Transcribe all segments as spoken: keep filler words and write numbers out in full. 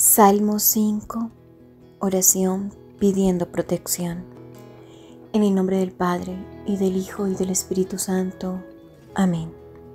Salmo cinco, oración pidiendo protección. En el nombre del Padre, y del Hijo, y del Espíritu Santo. Amén.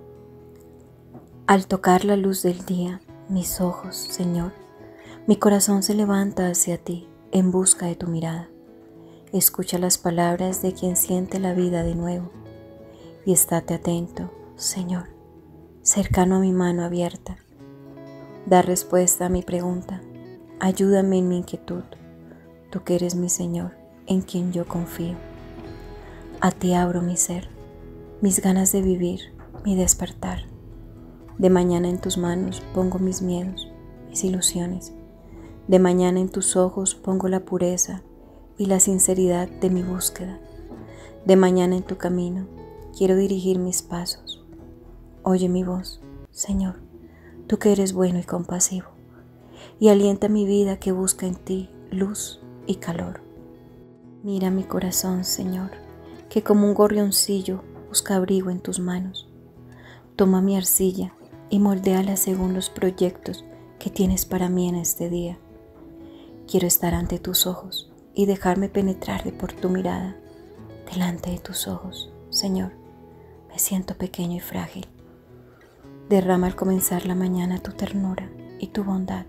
Al tocar la luz del día, mis ojos, Señor, mi corazón se levanta hacia ti en busca de tu mirada. Escucha las palabras de quien siente la vida de nuevo, y estate atento, Señor, cercano a mi mano abierta. Da respuesta a mi pregunta. Ayúdame en mi inquietud, tú que eres mi Señor, en quien yo confío. A ti abro mi ser, mis ganas de vivir, mi despertar. De mañana en tus manos pongo mis miedos, mis ilusiones. De mañana en tus ojos pongo la pureza y la sinceridad de mi búsqueda. De mañana en tu camino quiero dirigir mis pasos. Oye mi voz, Señor, tú que eres bueno y compasivo, y alienta mi vida que busca en ti luz y calor. Mira mi corazón, Señor, que como un gorrioncillo busca abrigo en tus manos. Toma mi arcilla y moldéala según los proyectos que tienes para mí en este día. Quiero estar ante tus ojos y dejarme penetrar de por tu mirada. Delante de tus ojos, Señor, me siento pequeño y frágil. Derrama al comenzar la mañana tu ternura y tu bondad,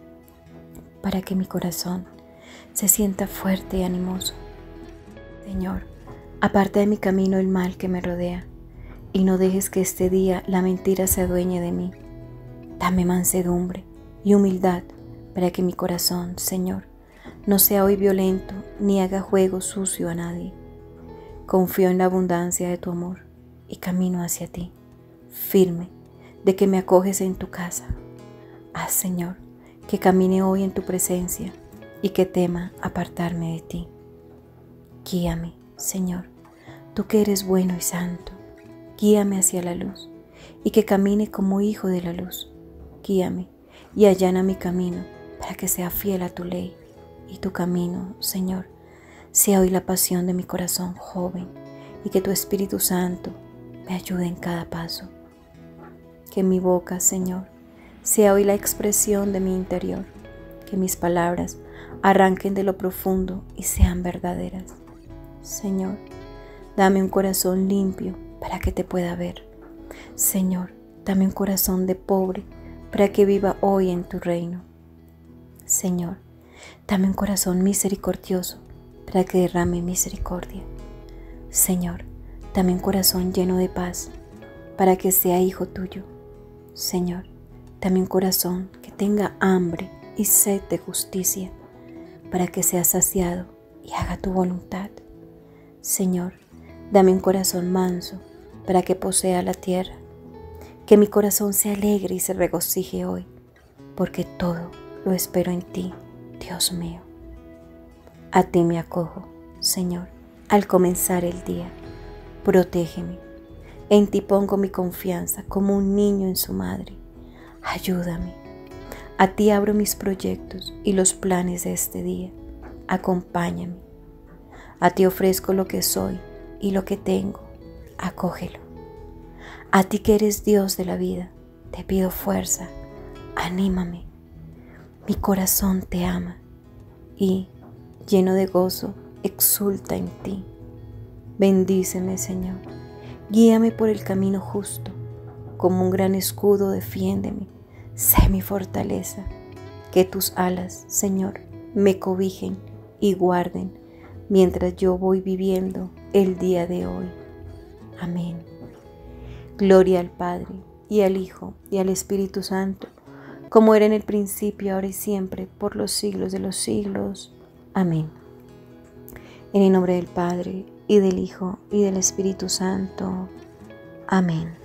para que mi corazón se sienta fuerte y animoso. Señor, aparta de mi camino el mal que me rodea, y no dejes que este día la mentira se adueñe de mí. Dame mansedumbre y humildad para que mi corazón, Señor, no sea hoy violento ni haga juego sucio a nadie. Confío en la abundancia de tu amor y camino hacia ti, firme de que me acoges en tu casa. Haz, Señor, que camine hoy en tu presencia y que tema apartarme de ti. Guíame, Señor, tú que eres bueno y santo. Guíame hacia la luz y que camine como hijo de la luz. Guíame y allana mi camino para que sea fiel a tu ley, y tu camino, Señor, sea hoy la pasión de mi corazón joven, y que tu Espíritu Santo me ayude en cada paso. Que mi boca, Señor, sea hoy la expresión de mi interior, que mis palabras arranquen de lo profundo y sean verdaderas. Señor, dame un corazón limpio para que te pueda ver. Señor, dame un corazón de pobre para que viva hoy en tu reino. Señor, dame un corazón misericordioso para que derrame misericordia. Señor, dame un corazón lleno de paz para que sea hijo tuyo. Señor, dame un corazón que tenga hambre y sed de justicia, para que sea saciado y haga tu voluntad. Señor, dame un corazón manso, para que posea la tierra. Que mi corazón se alegre y se regocije hoy, porque todo lo espero en ti, Dios mío. A ti me acojo, Señor, al comenzar el día. Protégeme. En ti pongo mi confianza como un niño en su madre. Ayúdame. A ti abro mis proyectos y los planes de este día. Acompáñame. A ti ofrezco lo que soy y lo que tengo. Acógelo. A ti que eres Dios de la vida, te pido fuerza. Anímame. Mi corazón te ama y, lleno de gozo, exulta en ti. Bendíceme, Señor. Guíame por el camino justo, como un gran escudo defiéndeme, sé mi fortaleza. Que tus alas, Señor, me cobijen y guarden mientras yo voy viviendo el día de hoy. Amén. Gloria al Padre, y al Hijo, y al Espíritu Santo, como era en el principio, ahora y siempre, por los siglos de los siglos. Amén. En el nombre del Padre, y del Hijo, y del Espíritu Santo. Amén.